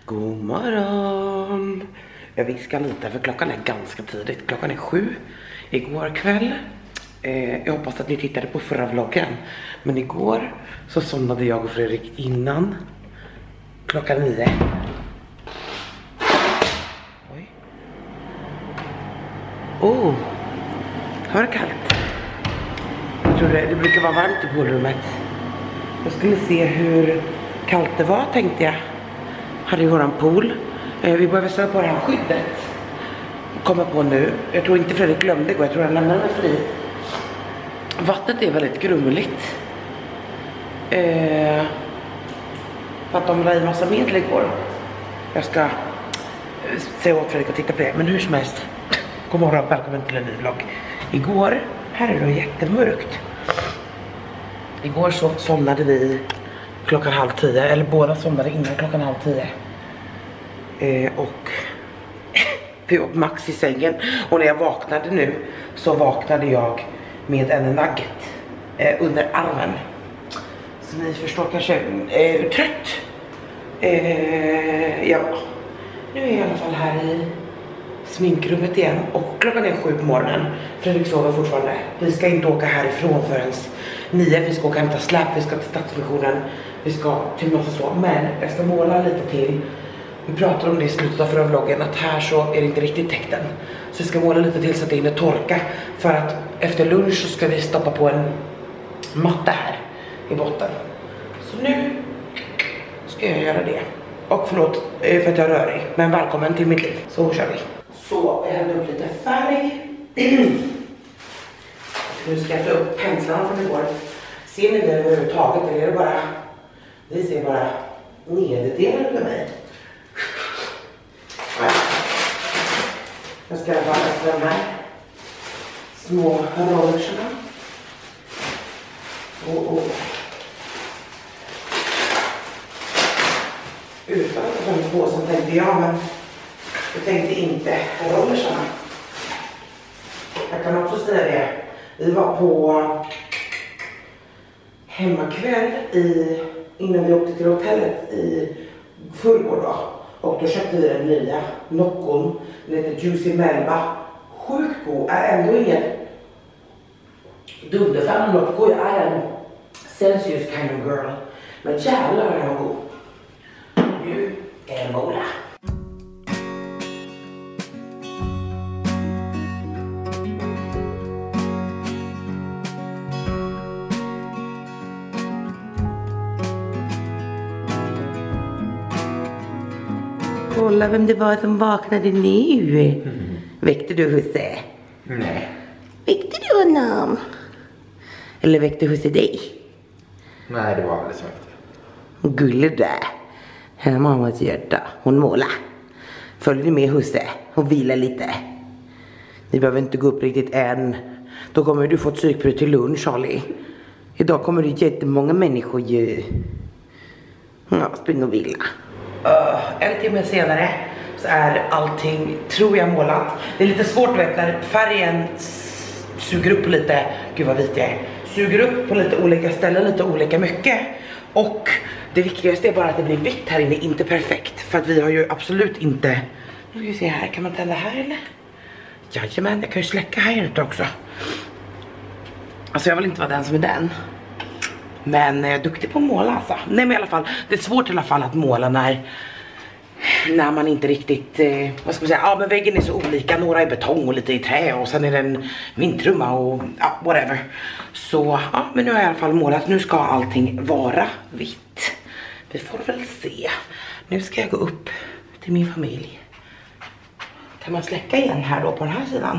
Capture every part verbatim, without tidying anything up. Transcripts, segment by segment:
God morgon. Jag viskar lite för klockan är ganska tidigt. Klockan är sju igår kväll. eh, Jag hoppas att ni tittade på förra vloggen. Men igår så somnade jag och Fredrik innan klockan nio. Oj. Oh, har det kallt? Jag tror det, det brukar vara varmt i poolrummet. Jag skulle se hur kallt det var, tänkte jag. Hade i våran pool. eh, Vi behöver sätta på det här skyddet. Kommer på nu. Jag tror inte Fredrik glömde gå. Jag tror han lämnade mig fri. Vattnet är väldigt grumligt. eh, För att de la i massa medel igår. Jag ska eh, säga åt Fredrik att titta på det. Men hur som helst, god morgon, välkommen till en ny vlogg. Igår, här är det jättemörkt. Igår så somnade vi klockan halv tio, eller båda somnade innan klockan halv tio. Eh, och vi var Max i sängen. Och när jag vaknade nu så vaknade jag med en nugget eh, under armen. Så ni förstår kanske, eh, trött. Eh, ja, nu är jag i alla fall här i sminkrummet igen. Och klockan är sju på morgonen. Fredrik sover fortfarande. Vi ska inte åka härifrån förrän nio. Vi ska åka hämta släp, vi ska till Stadsmissionen. Vi ska till något så. Men jag ska måla lite till. Vi pratade om det i slutet av förra vloggen, att här så är det inte riktigt täckten. Så jag ska måla lite till så att det hinner torka. För att efter lunch så ska vi stoppa på en matta här i botten. Så nu ska jag göra det. Och förlåt för att jag rör dig, men välkommen till mitt liv. Så kör vi. Så jag hällde upp lite färg. Nu ska jag ta upp penslarna från igår. Ser ni det överhuvudtaget, eller är det bara... Det ser bara nederdelen för mig. Jag ska bara läsa de här små rollerserna. Och, och. Utan att de på som tänkte jag, men jag tänkte inte rollerserna. Jag kan också säga det. Vi var på hemmakväll i, innan vi åkte till hotellet i förrgår då. Och då köpte vi den nya Noccon. Den heter Juicy Melba. Sjukt god. Är ändå inget dunderfan av Nocco. Jag är en Celsius kind of girl. Men jävlar är den god. Nu är det måla. Kolla vem det var som vaknade nu. Mm. Väckte du husse? Nej. Väckte du honom? Eller väckte husse dig? Nej, det var alldeles väckte. Gulle där. Här är mammas hjärta. Hon målar. Följer med husse och vila lite. Ni behöver inte gå upp riktigt än. Då kommer du få ett psykbrud till lunch, Charlie. Idag kommer det jättemånga människor ju. Ja, spring och vila. Uh, en timme senare så är allting, tror jag, målat. Det är lite svårt, vet, när färgen suger upp lite. Gud vad vit jag är. Suger upp på lite olika ställen, lite olika mycket. Och det viktigaste är bara att det blir vitt här inne, inte perfekt. För att vi har ju absolut inte... Nu ska vi se här, kan man tända här eller? Jajamän, jag kan ju släcka här ute också. Alltså jag vill inte vara den som är den. Men jag är duktig på att måla alltså. Nej men i alla fall, det är svårt i alla fall att måla när När man inte riktigt, eh, vad ska man säga, ja men väggen är så olika. Några är betong och lite i trä och sen är det en vindtrumma och ja, whatever. Så ja, men nu har jag i alla fall målat. Nu ska allting vara vitt. Vi får väl se. Nu ska jag gå upp till min familj. Kan man släcka igen här då på den här sidan?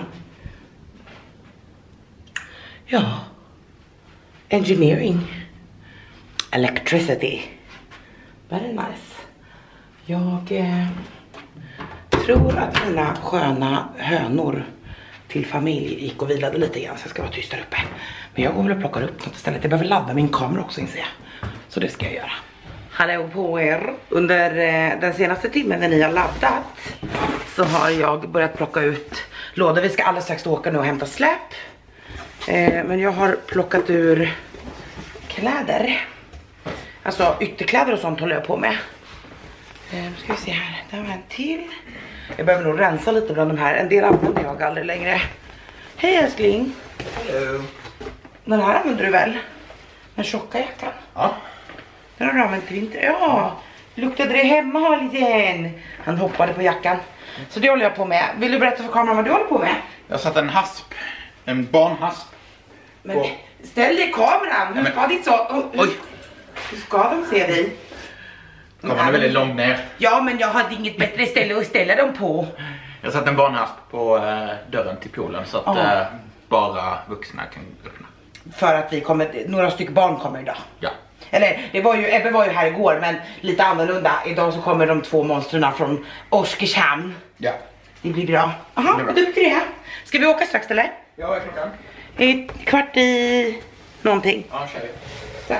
Ja. Engineering. Electricity. Very nice. Jag eh, tror att mina sköna hönor till familj gick och vilade lite grann, så jag ska vara tyst där uppe. Men jag går väl och plockar upp något istället. Jag behöver ladda min kamera också, inser jag. Så det ska jag göra. Hallå på er. Under eh, den senaste timmen när ni har laddat så har jag börjat plocka ut lådor. Vi ska alldeles strax åka nu och hämta släp. Eh, men jag har plockat ur kläder. Alltså ytterkläder och sånt håller jag på med. Nu ska vi se här. Där var en till. Jag behöver nog rensa lite bland de här. En del använder jag aldrig längre. Hej älskling. Hello. Den här använder du väl? Den tjocka jackan. Ja. Den har du använt till vinter. Ja. Luktade det hemma igen? Han hoppade på jackan. Så det håller jag på med. Vill du berätta för kameran vad du håller på med? Jag satt en hasp. En barnhasp. Men ställ dig i kameran. Hur men- ska ditt så... Oh, Oj. hur ska de se dig? Kameran är väldigt långt ner. Ja, men jag hade inget bättre ställe att ställa dem på. Jag satt en barnhasp på eh, dörren till poolen så att Ja. eh, bara vuxna kan öppna. För att vi kommer... Några stycken barn kommer idag. Ja. Eller, det var ju, Ebbe var ju här igår, men lite annorlunda. Idag så kommer de två monsterna från Oskarshamn. Ja. Det blir bra. Jaha, Det blir bra. vad tycker du det? Ska vi åka strax eller? Ja, vad är klockan? Ett kvart i någonting. Ja, kör vi. Strax.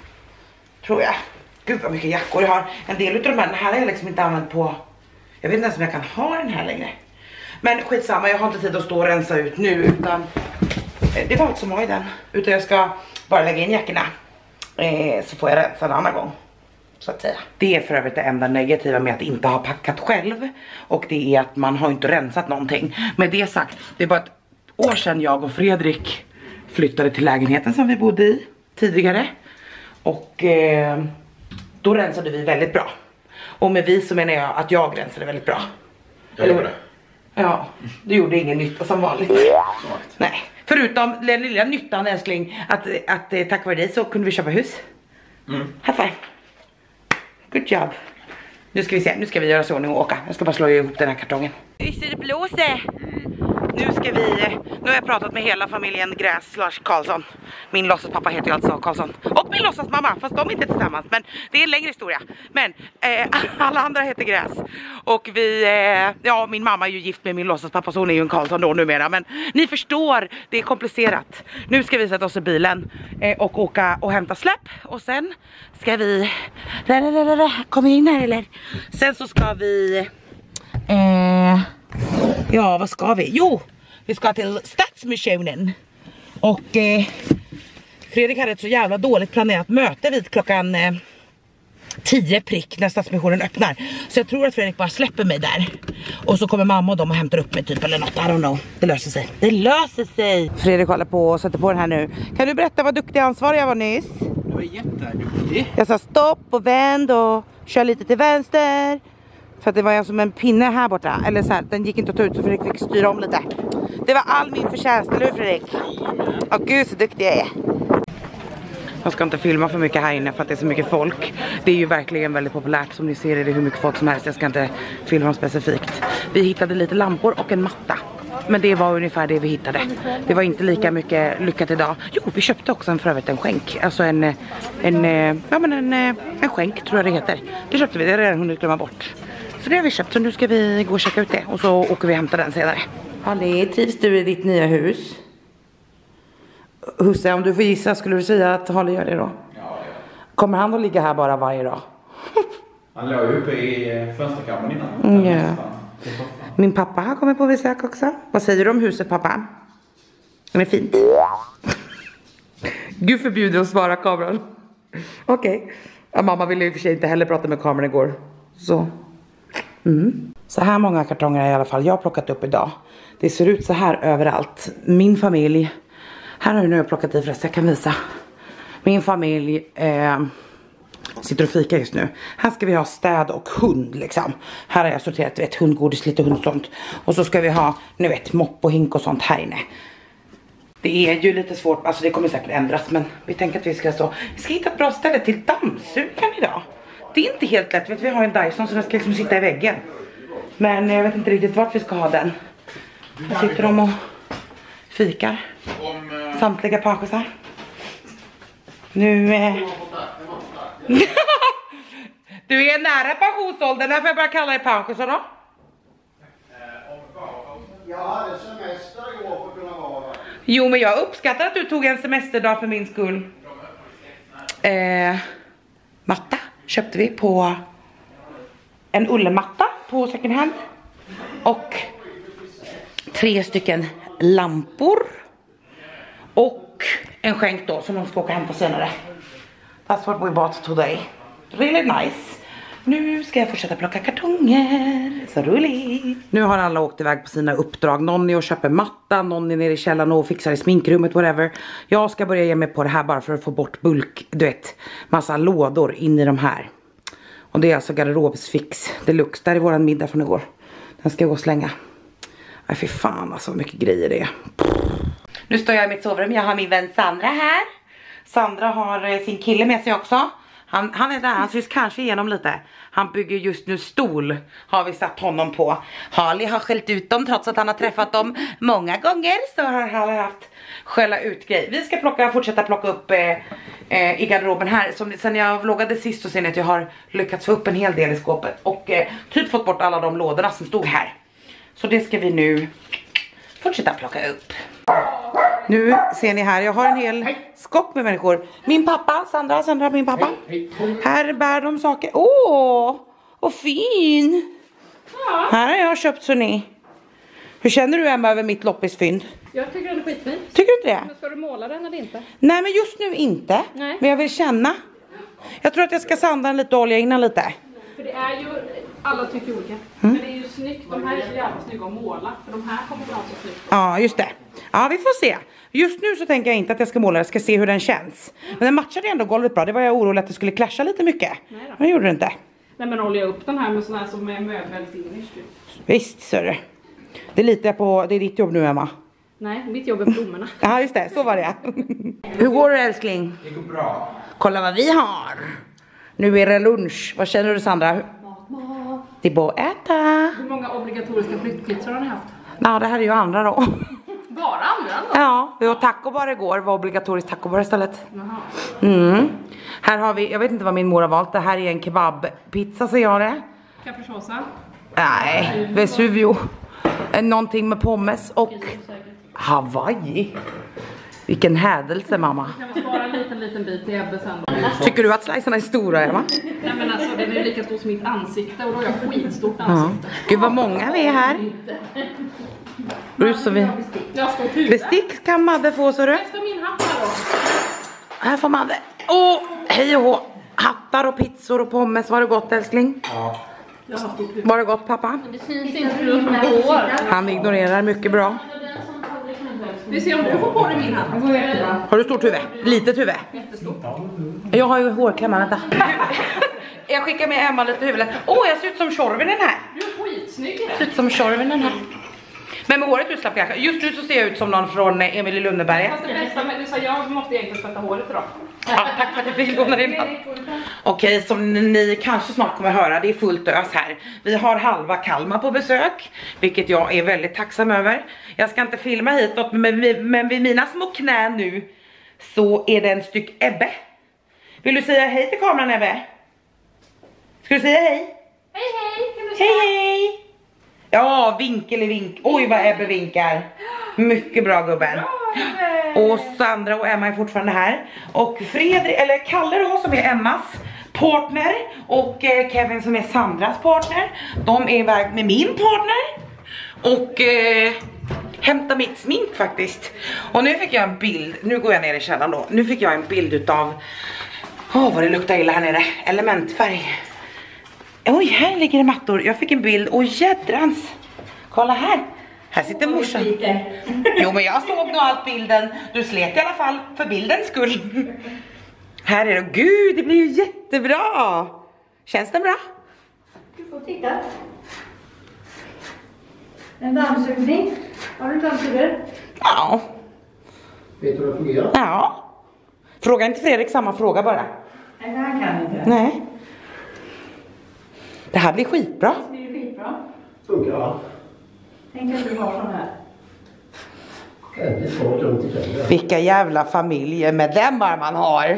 Tror jag. Gud vad mycket jackor jag har. En del utav de här, den här har jag liksom inte använt på... Jag vet inte ens om jag kan ha den här längre. Men skitsamma, jag har inte tid att stå och rensa ut nu, utan... Det var inte som var i den. Utan jag ska bara lägga in jackorna. Eh, så får jag rensa en annan gång. Så att säga. Det är för övrigt det enda negativa med att inte ha packat själv. Och det är att man har inte rensat någonting. Med det sagt, det är bara ett år sedan jag och Fredrik flyttade till lägenheten som vi bodde i tidigare. Och eh, då rensade vi väldigt bra. Och med vi så menar jag att jag rensade väldigt bra. Jag gjorde det. Ja, du gjorde ingen nytta som vanligt. Smart. Nej, förutom den lilla nyttan älskling, att, att eh, tack vare dig så kunde vi köpa hus. Mm. High five. Good job. Nu ska vi se, nu ska vi göra så ordning och åka. Jag ska bara slå ihop den här kartongen. Visst är det blåser? Nu ska vi, nu har jag pratat med hela familjen Gräs slash Karlsson. Min låtsaspappa heter ju alltså Karlsson. Och min låtsasmamma, fast de är inte tillsammans. Men det är en längre historia. Men eh, alla andra heter Gräs. Och vi, eh, ja min mamma är ju gift med min låtsaspappa så hon är ju en Karlsson då numera. Men ni förstår, det är komplicerat. Nu ska vi sätta oss i bilen eh, och åka och hämta släpp. Och sen ska vi, kommer in här eller? Sen så ska vi, eh, ja vad ska vi? Jo, vi ska till Stadsmissionen. Och eh, Fredrik hade ett så jävla dåligt planerat möte vid klockan eh, tio prick när Stadsmissionen öppnar. Så jag tror att Fredrik bara släpper mig där. Och så kommer mamma och de och hämtar upp mig typ eller något, I don't know. Det löser sig. Det löser sig. Fredrik håller på och sätter på den här nu. Kan du berätta vad duktig ansvarig jag var nyss? Du var jätteduktig. Jag sa stopp och vänd och kör lite till vänster. För att det var som en pinne här borta. Eller så här, den gick inte att ta ut så Fredrik fick styra om lite. Det var all min förtjänst, eller hur Fredrik? Åh gud så duktig jag är. Jag ska inte filma för mycket här inne för att det är så mycket folk. Det är ju verkligen väldigt populärt, som ni ser är det hur mycket folk som helst. Jag ska inte filma specifikt. Vi hittade lite lampor och en matta. Men det var ungefär det vi hittade. Det var inte lika mycket lyckat idag. Jo, vi köpte också en för övrigt en skänk. Alltså en, en, ja men en, en skänk tror jag det heter. Det köpte vi, det har redan hunnit glömma bort. Så det har vi köpt, så nu ska vi gå och checka ut det. Och så åker vi och hämtar den senare. Halli, trivs du i ditt nya hus? Husse, om du får gissa, skulle du säga att Halli gör det då? Ja, ja. Kommer han att ligga här bara varje dag? Han låg ju uppe i eh, fönsterkammaren innan. Mm, ja. Nästan. Min pappa har kommit på besök också. Vad säger du om huset, pappa? Det är fint. Gud förbjuder att svara kameran. Okej. Okay. Ja, mamma ville i och för sig inte heller prata med kameran igår. Så. Mm. Så här många kartonger i alla fall jag har plockat upp idag. Det ser ut så här överallt. Min familj. Här har jag nu plockat i förresten, jag kan visa. Min familj eh, sitter och fikar just nu. Här ska vi ha städ och hund liksom. Här har jag sorterat, vet, hundgodis, lite hundsånt. Och så ska vi ha, ni vet, mopp och hink och sånt här inne. Det är ju lite svårt, alltså det kommer säkert ändras. Men vi tänker att vi ska stå. Vi ska hitta ett bra ställe till dammsugaren idag. Det är inte helt lätt, vet, vi har en Dyson så den ska liksom sitta i väggen. Men jag vet inte riktigt vart vi ska ha den. Här sitter de och fikar. Om, Samtliga pensionärer. Nu eh... Du är nära pensionsåldern, därför jag bara kallar dig pensionär då. Jag hade semester igår för att kunna vara där. Jo, men jag uppskattar att du tog en semesterdag för min skull. Eh, matta köpte vi på en ullmatta på second hand. Och tre stycken lampor. Och en skänk då som de ska åka hem på senare. That's what we bought today. Really nice. Nu ska jag fortsätta plocka kartonger. Så roligt. Nu har alla åkt iväg på sina uppdrag. Någon är och köper matta, någon är nere i källaren och fixar i sminkrummet, whatever. Jag ska börja ge mig på det här bara för att få bort bulk, du vet, massa lådor in i de här. Och det är alltså garderobsfix deluxe. Där är våran middag från igår. Den ska jag gå och slänga. Nej, för fan alltså, vad mycket grejer det är. Nu står jag i mitt sovrum. Jag har min vän Sandra här. Sandra har sin kille med sig också. Han, han är där, han syns kanske igenom lite. Han bygger just nu stol, har vi satt honom på. Harley har skällt ut dem trots att han har träffat dem många gånger. Så har han haft skälla ut grej. Vi ska plocka, fortsätta plocka upp eh, eh, i garderoben här. Som, sen jag vloggade sist så ser ni att jag har lyckats få upp en hel del i skåpet. Och eh, typ fått bort alla de lådorna som stod här. Så det ska vi nu fortsätta plocka upp. Nu ser ni här, jag har en hel skock med människor. Min pappa, Sandra, Sandra, min pappa. Här bär de saker. Åh, vad fin. Ja. Här har jag köpt, så ni. Hur känner du, Emma, över mitt loppisfynd? Jag tycker den är skitfin. Tycker du inte det? Men ska du måla den eller inte? Nej, men just nu inte. Nej. Men jag vill känna. Jag tror att jag ska sanda den lite, olja innan lite. För det är ju, alla tycker olika. Mm. Men det är ju snyggt, de här är så jävla snygga att måla. För de här kommer vara så snyggt. Ja, just det. Ja, vi får se. Just nu så tänker jag inte att jag ska måla, jag ska se hur den känns. Men den matchade ändå golvet bra. Det var jag orolig att det skulle clasha lite mycket. Nej då. Men det gjorde det inte. Nej, men håller jag upp den här med sån här som är möbelfinish. Visst, så är det. Det litar jag på, det är ditt jobb nu, Emma. Nej, mitt jobb är blommorna. Ja, just det, så var det. Hur går det, älskling? Det går bra. Kolla vad vi har. Nu är det lunch. Vad känner du, Sandra? Mat, mat. Det är bara att äta. Hur många obligatoriska flyttpizzor har ni haft? Ja, det här är ju andra då. Bara andra då? Ja, vi åt tacobar igår. Var obligatoriskt tacobar istället. Jaha. Mm. Här har vi, jag vet inte vad min mor har valt. Det här är en kebabpizza, säger jag det. Capricciosa? Nej, Vesuvio. Eh, Någonting med pommes och Säkert. Hawaii. Vilken hädelse, mamma. Kan vi spara en liten liten bit till Ebbe sen då? Tycker du att slicerna är stora, Emma? Nej, men alltså den är lika stor som mitt ansikte och då har jag skitstort Ja. ansikte. Gud vad många vi är här. Rusar vi. Jag ska huvud. Bestick kan Madde få, så du. Jag ska min hatt här då. Här får Madde. Åh, hej och hå. Hattar och pizzor och pommes. Var det gott, älskling? Ja. Jag har stort huvud. Var det gott, pappa? Det syns inte hur de går. Han ignorerar mycket bra. Vi ser om du får på dig min hatt. Det går jättebra. Har du stort huvud? Litet huvud? Jättestort. Jag har ju hårklämmar, vänta. Jag skickar med Emma lite huvudet. Åh, oh, jag ser ut som Tjorven den här. Du är skitsnygg. Jag ser ut som Tjorven den här. Men med håret utslapp kanske. Just nu så ser jag ut som någon från Emil i Lönneberga. Fast det bästa med det så jag måste egentligen tvätta håret idag. Ja, tack för att jag fick låna din hatt. Okej, som ni kanske snart kommer höra, det är fullt ös här. Vi har halva Kalmar på besök, vilket jag är väldigt tacksam över. Jag ska inte filma hitåt, men, men vid mina små knän nu så är det en styck Ebbe. Vill du säga hej till kameran, Ebbe? Ska du säga hej? Hej hej, kan du säga? Hej hej! Ja, vinkel i vink. Oj vad Ebbe vinkar. Mycket bra, gubben. Och Sandra och Emma är fortfarande här. Och Fredrik, eller Kalle då, som är Emmas partner. Och eh, Kevin som är Sandras partner. De är iväg med min partner. Och eh, hämtar mitt smink faktiskt. Och nu fick jag en bild. Nu går jag ner i källaren då. Nu fick jag en bild utav, åh oh, vad det luktar illa här nere. Elementfärg. Oj, här ligger det mattor. Jag fick en bild. Åh, jädrans. Kolla här. Här sitter morsan. Jo, men jag såg nog allt bilden. Du slet i alla fall för bildens skull. Här är det. Gud, det blir ju jättebra. Känns det bra? Du får titta. En dammsugning. Har du dammsugare? Ja. Vet du hur det fungerar? Ja. Fråga inte Fredrik samma fråga bara. Nej, det här kan inte. Nej. Det här blir skitbra. Det är skitbra. Funkar va? Tänk att du har sån här. Det är svårt runt i källaren. Vilka jävla familjemedlemmar man har.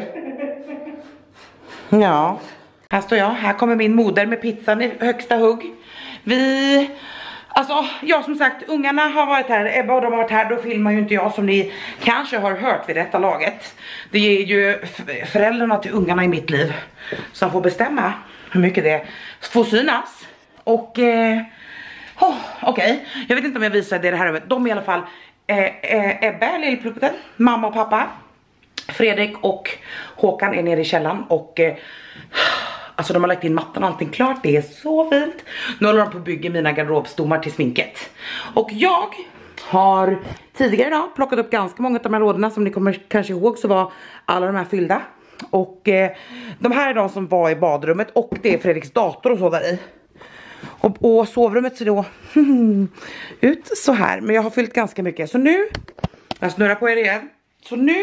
Ja. Här står jag. Här kommer min moder med pizzan i högsta hugg. Vi... Alltså, ja som sagt, ungarna har varit här. Ebba och de har varit här. Då filmar ju inte jag, som ni kanske har hört vid detta laget. Det är ju föräldrarna till ungarna i mitt liv som får bestämma hur mycket det får synas. Och... Eh, oh, okej. Okay. Jag vet inte om jag visar det här. De är i alla fall... Eh, eh, Ebbe, lillpluppen, mamma och pappa. Fredrik och Håkan är nere i källaren. Och... Eh, Alltså de har lagt in mattan och allting klart. Det är så fint. Nu håller de på att bygga mina garderobstommar till sminket. Och jag har tidigare idag plockat upp ganska många av de här lådorna. Som ni kommer kanske ihåg så var alla de här fyllda. Och eh, de här är de som var i badrummet. Och det är Fredriks dator och så där i. Och, och sovrummet ser då ut så här. Men jag har fyllt ganska mycket. Så nu, jag snurrar på er igen. Så nu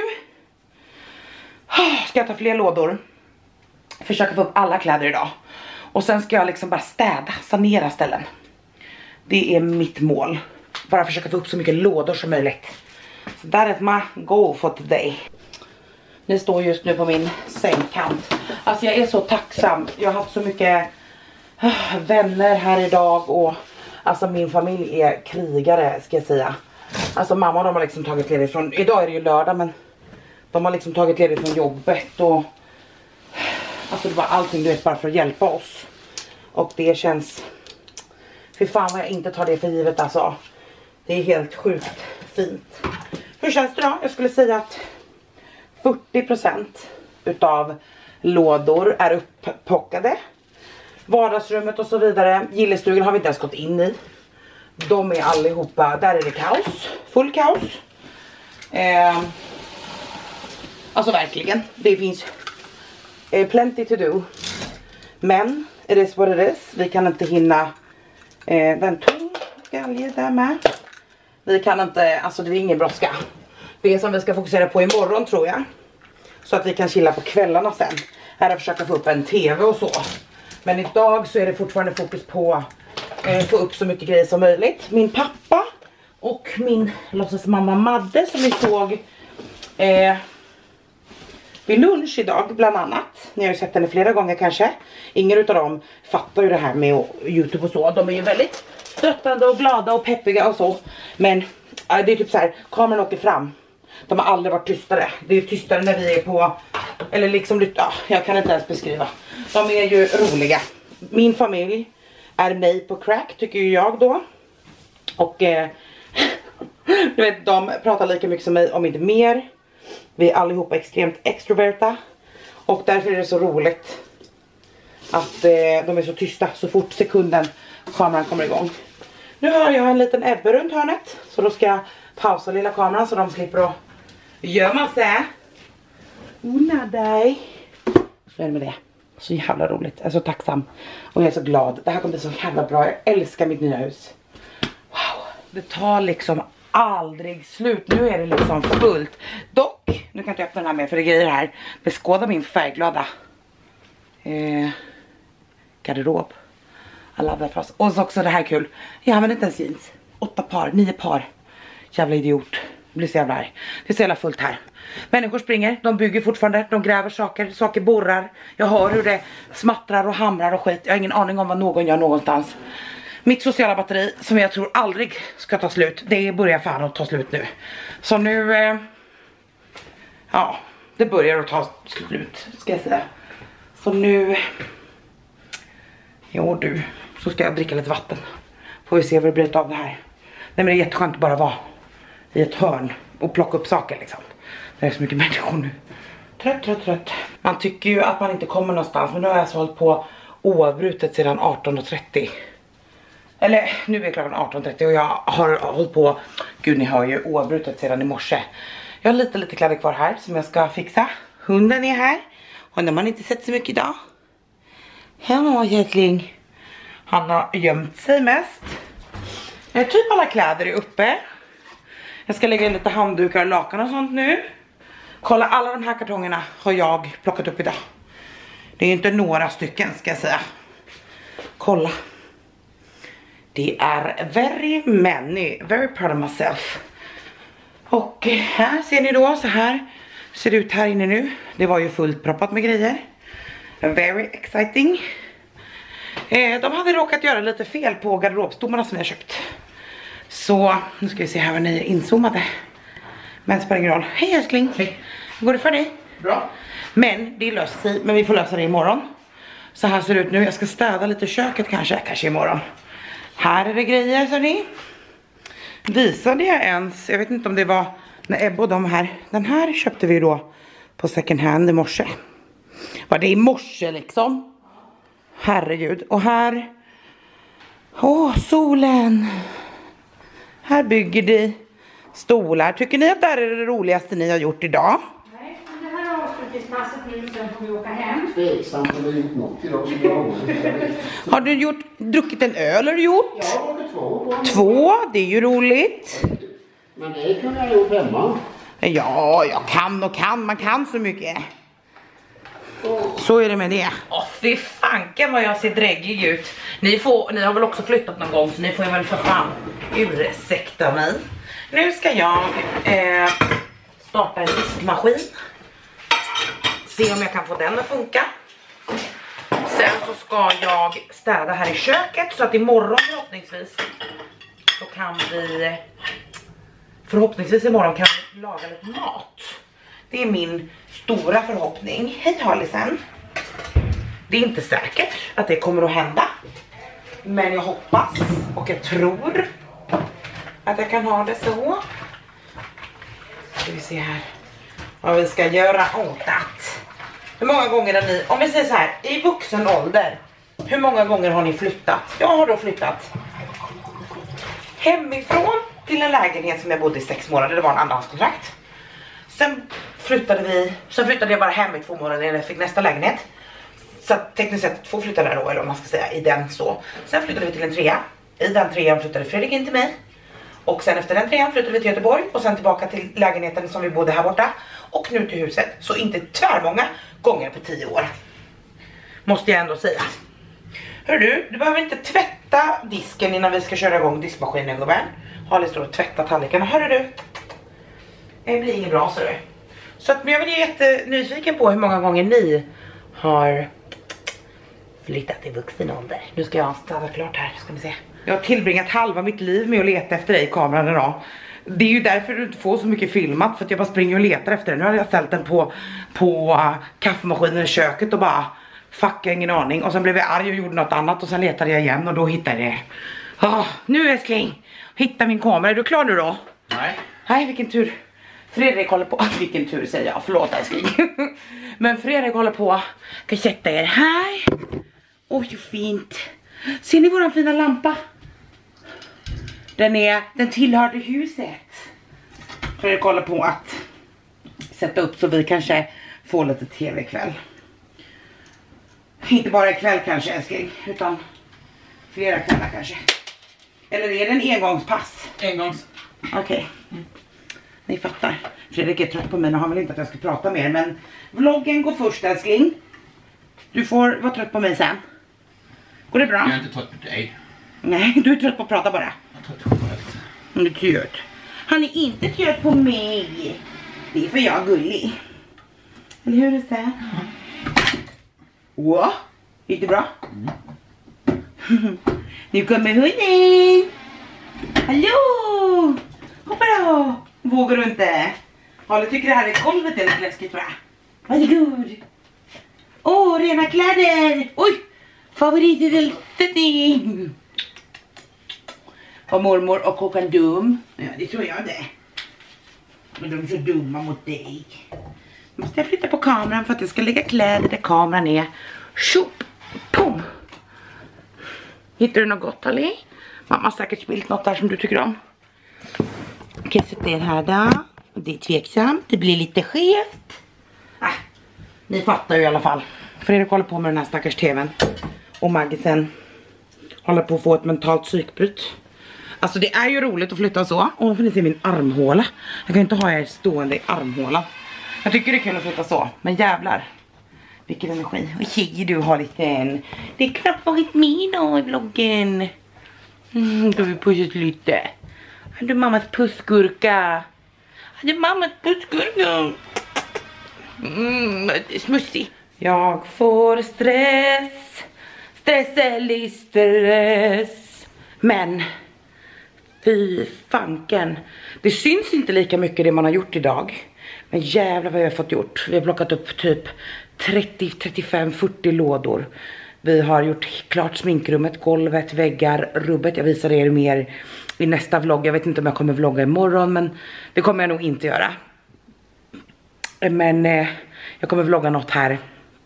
ska jag ta fler lådor. Försöka få upp alla kläder idag. Och sen ska jag liksom bara städa, sanera ställen. Det är mitt mål. Bara försöka få upp så mycket lådor som möjligt. Så that is my goal for today. Ni står just nu på min sängkant. Alltså jag är så tacksam. Jag har haft så mycket uh, vänner här idag. Och alltså min familj är krigare ska jag säga. Alltså mamma och de har liksom tagit ledigt från, idag är det ju lördag men de har liksom tagit ledigt från jobbet och alltså det var allting du vet bara för att hjälpa oss. Och det känns, fy fan vad jag inte tar det för givet alltså. Det är helt sjukt fint. Hur känns det då? Jag skulle säga att fyrtio procent utav lådor är upppockade. Vardagsrummet och så vidare. Gillestugan har vi inte ens gått in i. De är allihopa, där är det kaos. Full kaos. Eh, alltså verkligen. Det finns eh, plenty to do. Men, it is what it is. Vi kan inte hinna eh, den tom galge där med. Vi kan inte, alltså det är ingen brådska. Det som vi ska fokusera på imorgon tror jag. Så att vi kan chilla på kvällarna sen. Här är försöka få upp en tv och så. Men idag så är det fortfarande fokus på eh, få upp så mycket grejer som möjligt. Min pappa och min låtsasmamma Madde som vi såg eh, vid lunch idag bland annat. Ni har ju sett henne flera gånger kanske. Ingen utav dem fattar ju det här med YouTube och så. De är ju väldigt stöttande och glada och peppiga och så. Men eh, det är typ så här, kameran åker fram. De har aldrig varit tystare. Det är tystare när vi är på, eller liksom, ja, jag kan inte ens beskriva. De är ju roliga. Min familj är mig på crack tycker ju jag då. Och eh, du vet, de pratar lika mycket som mig om inte mer. Vi är allihopa extremt extroverta. Och därför är det så roligt att eh, de är så tysta så fort sekunden kameran kommer igång. Nu har jag en liten Ebbe runt hörnet. Så då ska jag pausa lilla kameran så de slipper att gömma sig. Unna dig. Så är det med det. Så jävla roligt. Jag är så tacksam. Och jag är så glad. Det här kommer bli så jävla bra. Jag älskar mitt nya hus. Wow. Det tar liksom aldrig slut. Nu är det liksom fullt. Dock, nu kan jag inte öppna den här mer för det är grejer här. Beskåda min färgglada eh, garderob. I love that fast. Och så också det här är kul. Jag använder inte ens jeans. Åtta par, nio par. Jävla idiot. Det blir så jävla här. Det är så jävla fullt här. Människor springer, de bygger fortfarande. De gräver saker, saker borrar. Jag hör hur det smattrar och hamrar och skit. Jag har ingen aning om vad någon gör någonstans. Mitt sociala batteri som jag tror aldrig ska ta slut. Det börjar fan att ta slut nu. Så nu eh, ja, det börjar att ta slut ska jag säga. Så nu jo du, så ska jag dricka lite vatten. Får vi se vad det blir av det här. Nej men det är jätteskönt att bara vara i ett hörn och plocka upp saker liksom. Det är så mycket människor nu. Trött, trött, trött. Man tycker ju att man inte kommer någonstans. Men nu har jag så hållit på oavbrutet sedan arton trettio. Eller nu är klockan arton trettio och jag har hållit på, gud ni hör ju, oavbrutet sedan i morse. Jag har lite lite kläder kvar här som jag ska fixa. Hunden är här. Och när man inte sett så mycket idag. Hallå Jätling. Han har gömt sig mest. Eh, typ alla kläder är uppe. Jag ska lägga in lite handdukar och lakan och sånt nu. Kolla, alla de här kartongerna har jag plockat upp idag. Det är inte några stycken ska jag säga. Kolla. Det är very many. Very proud of myself. Och här ser ni då så här. Ser det ut här inne nu. Det var ju fullt proppat med grejer. Very exciting. Eh, de hade råkat göra lite fel på garderobstommarna som jag köpt. Så nu ska vi se här vad ni är inzoomade. Men det spelar ingen roll. Hej älskling. Hej. Hur går det för dig? Bra. Men det löser sig. Men vi får lösa det imorgon. Så här ser det ut nu. Jag ska städa lite köket kanske. Kanske imorgon. Här är det grejer så ni. Visade jag ens. Jag vet inte om det var när Ebbe och de här. Den här köpte vi då på second hand i morse. Var det i morse liksom? Herregud. Och här... Åh, solen. Här bygger de stolar. Tycker ni att det här är det roligaste ni har gjort idag? Nej, men det här är avslutningspasset nu, sen får vi åka hem. Tveksamt om vi gjort något idag som jag har. Har du gjort, druckit en öl har du gjort? Ja, jag har två. Två, det är ju roligt. Men det kunde jag gjort hemma. Ja, jag kan och kan. Man kan så mycket. Så är det med det. Åh, fy fanken vad jag ser dräggig ut. Ni, får, ni har väl också flyttat någon gång, så ni får väl för fan ursäkta mig. Nu ska jag eh, starta en diskmaskin. Se om jag kan få den att funka. Sen så ska jag städa här i köket, så att imorgon förhoppningsvis så kan vi förhoppningsvis imorgon kan vi laga lite mat. Det är min stora förhoppning. Hej Harlisen. Det är inte säkert att det kommer att hända, men jag hoppas och jag tror att jag kan ha det så. Ska vi se här vad vi ska göra åt att. Hur många gånger har ni, om vi säger så här, i vuxen ålder, hur många gånger har ni flyttat? Jag har då flyttat hemifrån till en lägenhet som jag bodde i sex månader. Det var en andrahandskontrakt. Sen flyttade vi, sen flyttade jag bara hem i två månader när jag fick nästa lägenhet. Så tekniskt sett två flyttade där då, eller om man ska säga, i den så. Sen flyttade vi till en trea. I den trean flyttade Fredrik in till mig. Och sen efter den trean flyttade vi till Göteborg. Och sen tillbaka till lägenheten som vi bodde här borta. Och nu till huset. Så inte tvärmånga gånger på tio år. Måste jag ändå säga. Hör du, du behöver inte tvätta disken innan vi ska köra igång diskmaskinen, gubben. Harley står och tvätta tallrikarna. Hör du? Det blir inget bra, så du. Så att, men jag vill ju jättenyfiken på hur många gånger ni har flyttat till vuxen ålder. Nu ska jag städa klart här, ska vi se. Jag har tillbringat halva mitt liv med att leta efter dig i kameran idag. Det är ju därför du inte får så mycket filmat, för att jag bara springer och letar efter den. Nu har jag ställt den på, på uh, kaffemaskinen i köket och bara fuck, ingen aning. Och sen blev jag arg och gjorde något annat och sen letade jag igen och då hittade jag det. Oh, nu älskling, hitta min kamera. Är du klar nu då? Nej. Nej, vilken tur. Fredrik håller på, vilken tur säger jag, förlåt älskling. Men Fredrik håller på, kan sätta er här. Oj, så fint. Ser ni våran fina lampa? Den är, den tillhörde huset. Fredrik håller på att sätta upp så vi kanske får lite tv ikväll. Inte bara ikväll kanske älskling, utan flera kvällar kanske. Eller är det en engångspass? Engångs. Okej. Okay. Mm. Ni fattar. Fredrik är trött på mig och han vill inte att jag ska prata mer. Men vloggen går först älskling. Du får vara trött på mig sen. Går det bra? Jag är inte trött på dig. Nej, du är trött på att prata bara. Jag är trött på dig. Du är trött. Han är inte trött på mig. Det är för jag är gullig. Eller hur är det? Mm. Åh, gick det bra? Mm. Nu kommer hunden. Hallå! Hoppa då! Vågar du inte? Harley tycker det här är golvet är lite läskigt, tror jag. Varsågod. Åh, oh, rena kläder! Oj! Favoritsättning! Och mormor och Håkan dum. Ja, det tror jag det. Men de är så dumma mot dig. Måste jag flytta på kameran för att jag ska lägga kläder där kameran är. Tjup! Pum! Hittar du något gott, Harley? Mamma har säkert spilt något där som du tycker om. Okej, sätta er här då. Det är tveksamt, det blir lite skevt. Äh, ni fattar ju i alla fall. Fredrik håller på med den här stackars tvn. Och Maggisen håller på att få ett mentalt psykbryt. Alltså det är ju roligt att flytta så. Och då får ni se min armhåla. Jag kan inte ha er stående i armhåla. Jag tycker det är kul att flytta så. Men jävlar, vilken energi. Och tjej, du har lite. Det är knappt varit med då i vloggen. Mm, då har vi pussat lite. Hade mammas pussgurka. Hade mammas pussgurka. Mm, det är smutsig. Jag får stress. Stress eller stress. Men fy fanken. Det syns inte lika mycket det man har gjort idag. Men jävlar vad jag har fått gjort. Vi har plockat upp typ trettio, trettiofem, fyrtio lådor. Vi har gjort klart sminkrummet, golvet, väggar, rubbet. Jag visar er mer i nästa vlogg. Jag vet inte om jag kommer vlogga imorgon, men det kommer jag nog inte göra. Men eh, jag kommer vlogga något här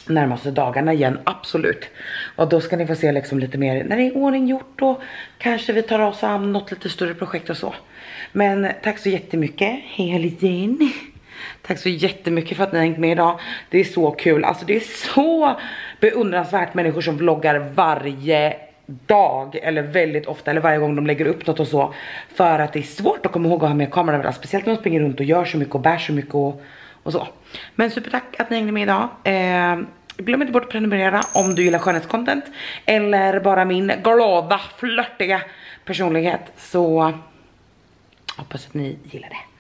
närmaste dagarna igen, absolut. Och då ska ni få se liksom lite mer när det är ordning gjort och kanske vi tar oss an något lite större projekt och så. Men tack så jättemycket, hej Helene. Tack så jättemycket för att ni har hängt med idag. Det är så kul, alltså det är så beundransvärt människor som vloggar varje dag eller väldigt ofta eller varje gång de lägger upp något och så. För att det är svårt att komma ihåg att ha med kameran överallt, speciellt när de springer runt och gör så mycket och bär så mycket och, och så. Men supertack att ni hängde med idag. Eh, glöm inte bort att prenumerera om du gillar skönhetscontent eller bara min glada, flörtiga personlighet, så hoppas att ni gillar det.